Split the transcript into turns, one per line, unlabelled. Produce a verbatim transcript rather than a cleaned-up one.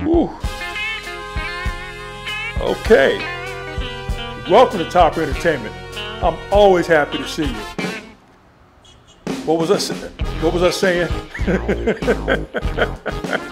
Whew. Okay. Welcome to Topper Entertainment. I'm always happy to see you. What was I, what was I saying?